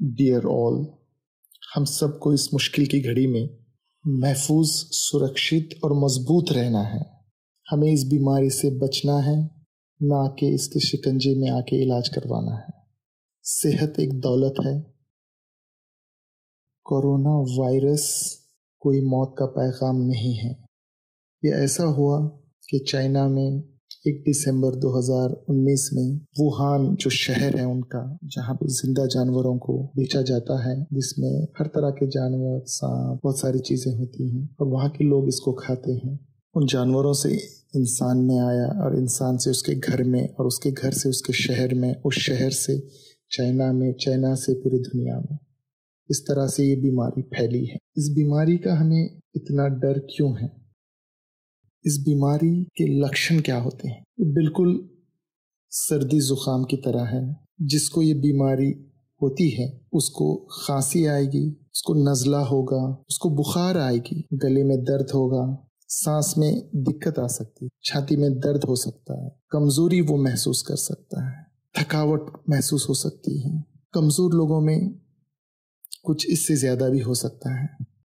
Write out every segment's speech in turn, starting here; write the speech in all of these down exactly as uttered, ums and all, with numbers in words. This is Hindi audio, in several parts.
डियर ऑल, हम सबको इस मुश्किल की घड़ी में महफूज, सुरक्षित और मजबूत रहना है। हमें इस बीमारी से बचना है, ना कि इसके शिकंजे में आके इलाज करवाना है। सेहत एक दौलत है। कोरोना वायरस कोई मौत का पैगाम नहीं है। ये ऐसा हुआ कि चाइना में एक दिसंबर दो हज़ार उन्नीस में वुहान जो शहर है उनका, जहाँ पे जिंदा जानवरों को बेचा जाता है, जिसमें हर तरह के जानवर, सांप, बहुत सारी चीजें होती हैं और वहाँ के लोग इसको खाते हैं। उन जानवरों से इंसान में आया और इंसान से उसके घर में और उसके घर से उसके शहर में, उस शहर से चाइना में, चाइना से पूरी दुनिया में। इस तरह से ये बीमारी फैली है। इस बीमारी का हमें इतना डर क्यों है? इस बीमारी के लक्षण क्या होते हैं? बिल्कुल सर्दी जुकाम की तरह है। जिसको ये बीमारी होती है उसको खांसी आएगी, उसको नज़ला होगा, उसको बुखार आएगी, गले में दर्द होगा, सांस में दिक्कत आ सकती है, छाती में दर्द हो सकता है, कमजोरी वो महसूस कर सकता है, थकावट महसूस हो सकती है। कमजोर लोगों में कुछ इससे ज्यादा भी हो सकता है।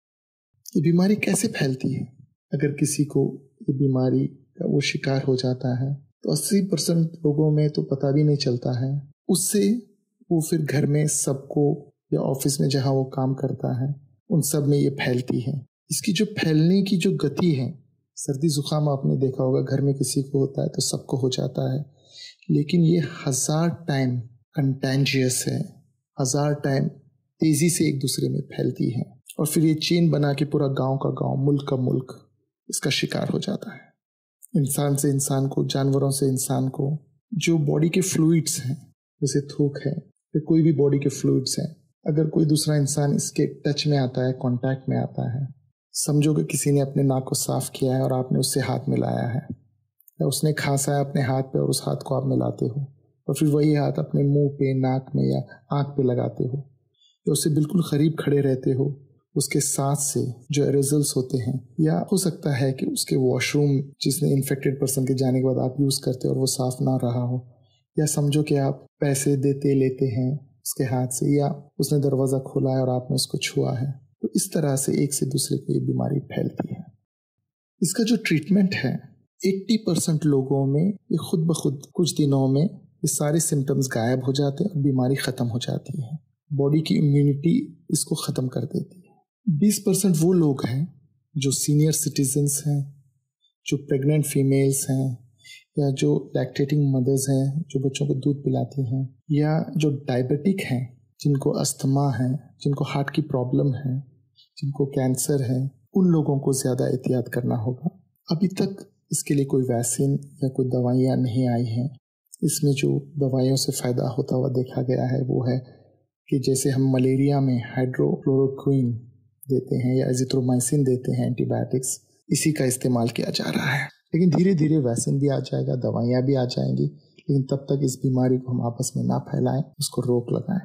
ये बीमारी कैसे फैलती है? अगर किसी को ये बीमारी का वो शिकार हो जाता है तो अस्सी परसेंट लोगों में तो पता भी नहीं चलता है। उससे वो फिर घर में सबको या ऑफिस में जहाँ वो काम करता है उन सब में ये फैलती है। इसकी जो फैलने की जो गति है, सर्दी जुकाम आपने देखा होगा, घर में किसी को होता है तो सबको हो जाता है, लेकिन ये हजार टाइम कंटेंजियस है, हजार टाइम तेजी से एक दूसरे में फैलती है और फिर ये चेन बना के पूरा गांव का गांव, मुल्क का मुल्क इसका शिकार हो जाता है। इंसान से इंसान को, जानवरों से इंसान को, जो बॉडी के फ्लूइड्स हैं, जैसे थूक है या कोई भी बॉडी के फ्लूइड्स हैं, अगर कोई दूसरा इंसान इसके टच में आता है, कांटेक्ट में आता है, समझो कि किसी ने अपने नाक को साफ किया है और आपने उससे हाथ मिलाया है, या उसने खांसा है अपने हाथ पे और उस हाथ को आप मिलाते हो और फिर वही हाथ अपने मुंह पे, नाक में या आंख पे लगाते हो, या उससे बिल्कुल करीब खड़े रहते हो, उसके साथ से जो एरोजल्स होते हैं, या हो सकता है कि उसके वॉशरूम जिसने इन्फेक्टेड पर्सन के जाने के बाद आप यूज करते हो और वो साफ ना रहा हो, या समझो कि आप पैसे देते लेते हैं उसके हाथ से, या उसने दरवाजा खोला है और आपने उसको छुआ है, तो इस तरह से एक से दूसरे को ये बीमारी फैलती है। इसका जो ट्रीटमेंट है, अस्सी परसेंट लोगों में ये खुद ब खुद कुछ दिनों में ये सारे सिम्टम्स गायब हो जाते हैं और बीमारी खत्म हो जाती है। बॉडी की इम्यूनिटी इसको खत्म कर देती है। बीस परसेंट वो लोग हैं जो सीनियर सिटीजन्स हैं, जो प्रेग्नेंट फीमेल्स हैं, या जो लैक्टेटिंग मदर्स हैं, जो बच्चों को दूध पिलाती हैं, या जो डायबिटिक हैं, जिनको अस्थमा है, जिनको हार्ट की प्रॉब्लम है, जिनको कैंसर है, उन लोगों को ज़्यादा एहतियात करना होगा। अभी तक इसके लिए कोई वैक्सीन या कोई दवाइयाँ नहीं आई हैं। इसमें जो दवाइयों से फ़ायदा होता हुआ देखा गया है वो है कि जैसे हम मलेरिया में हाइड्रोक्लोरोक्विन देते हैं या एजिथ्रोमाइसिन देते हैं, एंटीबायोटिक्स, इसी का इस्तेमाल किया जा रहा है। लेकिन धीरे धीरे वैक्सीन भी आ जाएगा, दवाइयाँ भी आ जाएंगी, लेकिन तब तक इस बीमारी को हम आपस में ना फैलाएं, उसको रोक लगाएं।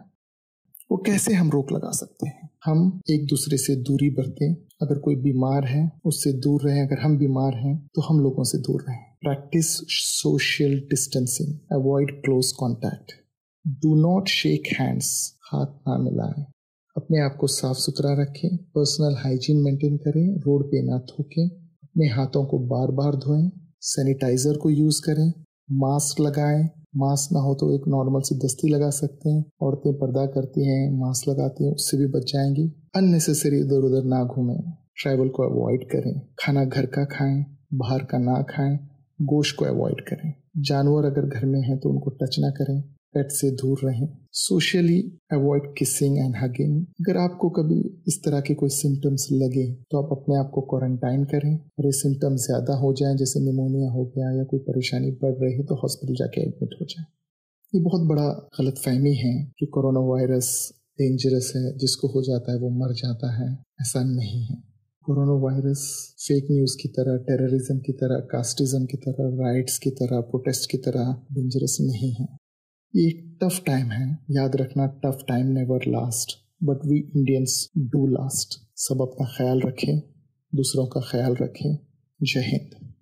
वो कैसे हम रोक लगा सकते हैं? हम एक दूसरे से दूरी बरतें। अगर कोई बीमार है उससे दूर रहें, अगर हम बीमार हैं तो हम लोगों से दूर रहें। Practice social distancing, avoid close contact, do not shake hands, हाथ ना मिलाएं, अपने आप को साफ सुथरा रखें, पर्सनल हाइजीन मेंटेन करें, रोड पे ना थूकें, अपने हाथों को बार बार धोएं, सैनिटाइजर को यूज करें, मास्क लगाएं, मास्क ना हो तो एक नॉर्मल सी दस्ती लगा सकते हैं, औरतें पर्दा करती हैं, मास्क लगाती हैं, उससे भी बच जाएंगी। अननेसेसरी इधर उधर ना घूमें, ट्रैवल को अवॉइड करें, खाना घर का खाएं, बाहर का ना खाएं, गोश्त को अवॉइड करें, जानवर अगर घर में है तो उनको टच ना करें, पेट से दूर रहें, socially avoid kissing and hugging. अगर आपको कभी इस तरह के कोई सिम्टम्स लगे तो आप अपने आप को क्वारंटाइन करें, और ये सिम्टम्स ज्यादा हो जाएं, जैसे निमोनिया हो गया या कोई परेशानी बढ़ रही है, तो हॉस्पिटल जाके एडमिट हो जाए। ये बहुत बड़ा गलतफहमी है कि कोरोना वायरस डेंजरस है, जिसको हो जाता है वो मर जाता है। ऐसा नहीं है। कोरोना वायरस फेक न्यूज की तरह, टेररिज्म की तरह, कास्टिज्म की तरह, राइट्स की तरह, प्रोटेस्ट की तरह डेंजरस नहीं है। ये एक टफ टाइम है, याद रखना, tough time never last but we Indians do last. सब अपना ख्याल रखें, दूसरों का ख्याल रखें। जय हिंद।